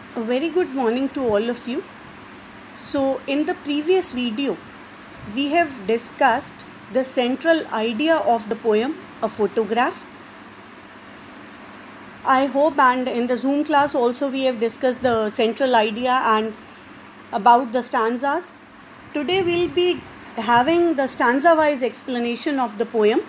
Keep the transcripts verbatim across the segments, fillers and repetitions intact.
A very good morning to all of you. So, in the previous video, we have discussed the central idea of the poem, a photograph. I hope, and in the Zoom class also, we have discussed the central idea and about the stanzas. Today, we'll be having the stanza wise explanation of the poem.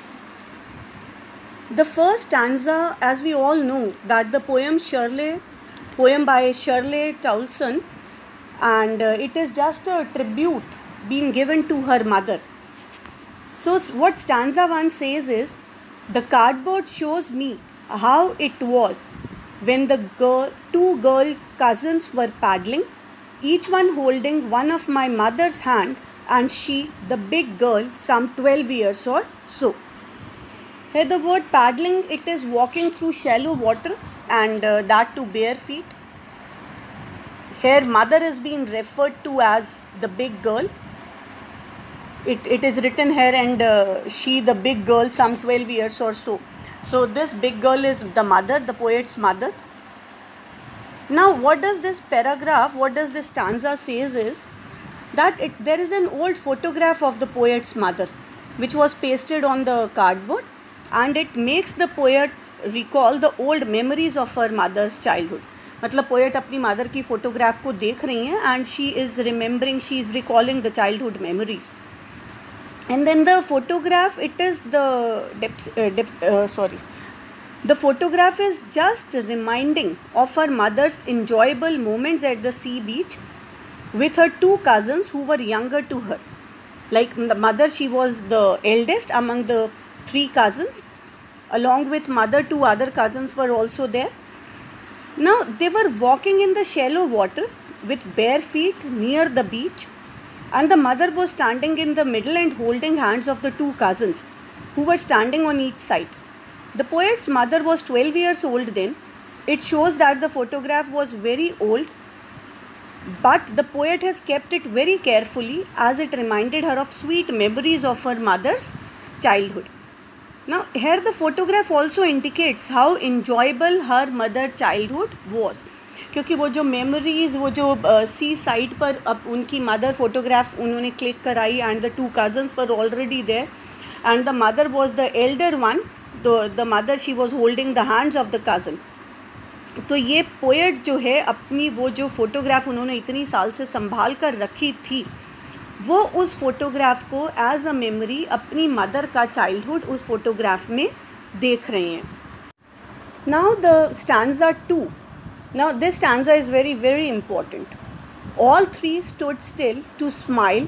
The first stanza, as we all know, that the poem Shirley, poem by Shirley Toulson, and uh, it is just a tribute being given to her mother. So, what stanza one says is, the cardboard shows me how it was when the girl, two girl cousins were paddling, each one holding one of my mother's hand, and she, the big girl, some twelve years or so. Here the word paddling, it is walking through shallow water and uh, that to bare feet. Here mother is being referred to as the big girl. It, it is written here and uh, she, the big girl, some twelve years or so. So this big girl is the mother, the poet's mother. Now what does this paragraph, what does this stanza says is that it, there is an old photograph of the poet's mother which was pasted on the cardboard. And it makes the poet recall the old memories of her mother's childhood. मतलब poet अपनी mother की photograph को देख रही हैं and she is remembering, she is recalling the childhood memories. And then the photograph, it is the depth, uh, depth, uh, sorry, the photograph is just reminding of her mother's enjoyable moments at the sea beach with her two cousins who were younger to her. Like the mother, she was the eldest among the three cousins. Along with mother, two other cousins were also there. Now they were walking in the shallow water with bare feet near the beach, and the mother was standing in the middle and holding hands of the two cousins who were standing on each side. The poet's mother was twelve years old then. It shows that the photograph was very old, but the poet has kept it very carefully as it reminded her of sweet memories of her mother's childhood. Now here the photograph also indicates how enjoyable her mother childhood was, क्योंकि वो जो memories, वो जो सी side पर अब उनकी mother photograph उन्होंने click कराई and the two cousins were already there and the mother was the elder one, the the mother she was holding the hands of the cousin. तो ये poet जो है अपनी वो जो photograph उन्होंने इतनी साल से संभाल कर रखी थी, वो उस फोटोग्राफ को एज अ मेमोरी अपनी मदर का चाइल्डहुड उस फोटोग्राफ में देख रहे हैं. Now the stanza two. Now this stanza is very very important. All three stood still to smile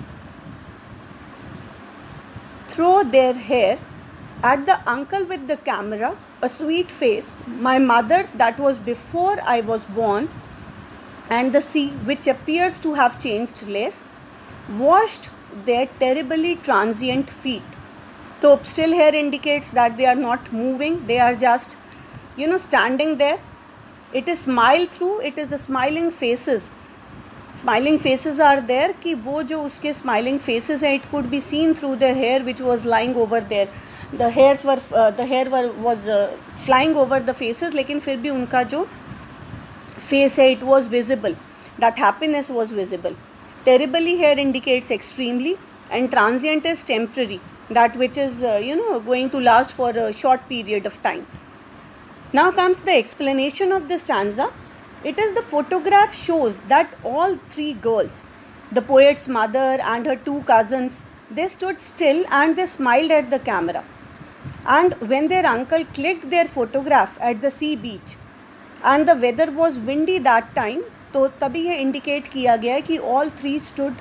through their hair at the uncle with the camera, a sweet face, my mother's that was before I was born, and the sea which appears to have changed less washed their terribly transient feet. So still here indicates that they are not moving, they are just, you know, standing there. It is smile through, it is the smiling faces. Smiling faces are there कि वो जो उसके smiling faces हैं, it could be seen through their hair which was lying over there. The hairs were, uh, the hair were was uh, flying over the faces, लेकिन फिर भी उनका जो face है, it was visible. That happiness was visible. Terribly here indicates extremely, and transient is temporary, that which is uh, you know going to last for a short period of time. Now comes the explanation of this stanza. It is the photograph shows that all three girls, the poet's mother and her two cousins, they stood still and they smiled at the camera. And when their uncle clicked their photograph at the sea beach and the weather was windy that time, तो तभी ये indicate किया गया है कि all three stood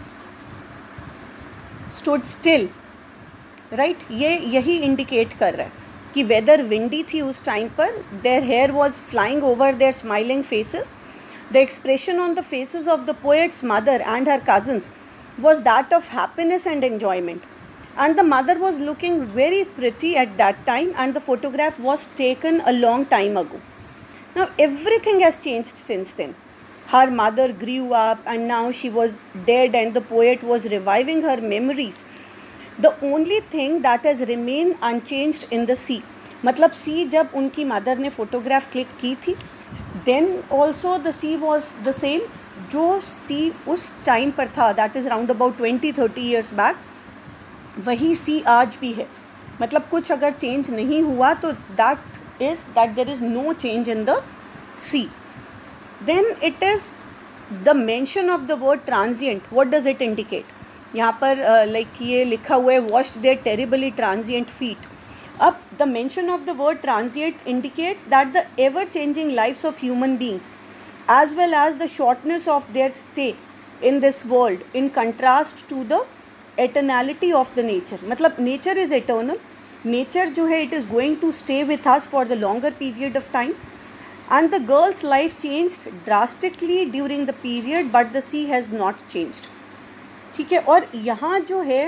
stood still, right. ये यही indicate कर रहा है कि वेदर विंडी थी उस टाइम पर. Their hair was flying over their smiling faces. The expression on the faces of the poet's mother and her cousins was that of happiness and enjoyment, and the mother was looking very pretty at that time and the photograph was taken a long time ago. Now everything has changed since then. Her mother grew up and now she was dead and the poet was reviving her memories. The only thing that has remained unchanged in the sea, मतलब सी जब उनकी mother ने photograph click की थी, then also the sea was the same, जो sea उस time पर था, that is round about twenty thirty years back, वही सी आज भी है. मतलब कुछ अगर चेंज नहीं हुआ तो that is that there is no change in the sea. Then it is the mention of the word transient. What does it indicate? यहाँ पर लाइक uh, like ये लिखा हुआ है washed their terribly transient feet. अब the mention of the word transient indicates that the ever changing lifes of human beings as well as the shortness of their stay in this world in contrast to the eternality of the nature. मतलब nature is eternal, nature जो है it is going to stay with us for the longer period of time, and the girl's life changed drastically during the period but the sea has not changed. ठीक है, और यहाँ जो है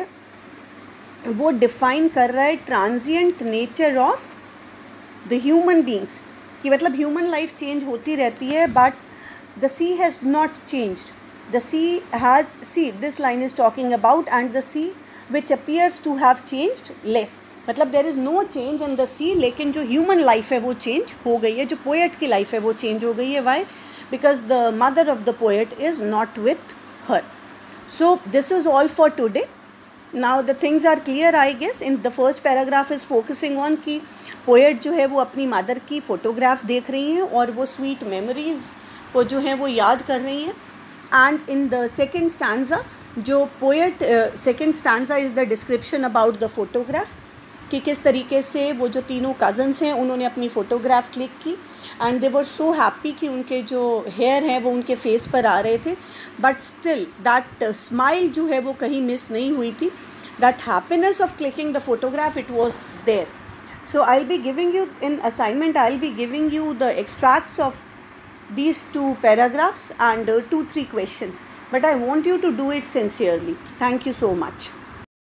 वो define कर रहा है transient nature of the human beings, कि मतलब ह्यूमन लाइफ चेंज होती रहती है but the sea has not changed. The sea has, sea this line is talking about and the sea which appears to have changed less. मतलब there is no change in the sea, लेकिन जो human life है वो change हो गई है, जो poet की लाइफ है वो चेंज हो गई है. Why? Because the mother of the poet is not with her. So this is all for today. Now the things are clear, I guess. In the first paragraph is focusing on कि poet जो है वो अपनी mother की photograph देख रही हैं और वो स्वीट मेमोरीज़ को जो हैं वो याद कर रही हैं. And in the second stanza जो poet, second stanza is the description about the photograph, कि किस तरीके से वो जो तीनों कज़न्स हैं उन्होंने अपनी फ़ोटोग्राफ क्लिक की and they were so happy कि उनके जो हेयर हैं वो उनके फेस पर आ रहे थे, बट स्टिल दैट स्माइल जो है वो कहीं मिस नहीं हुई थी. That happiness of clicking the photograph, it was there. So I will be giving you in assignment, I will be giving you the extracts of these two paragraphs and uh, two three questions, but I want you to do it sincerely. Thank you so much.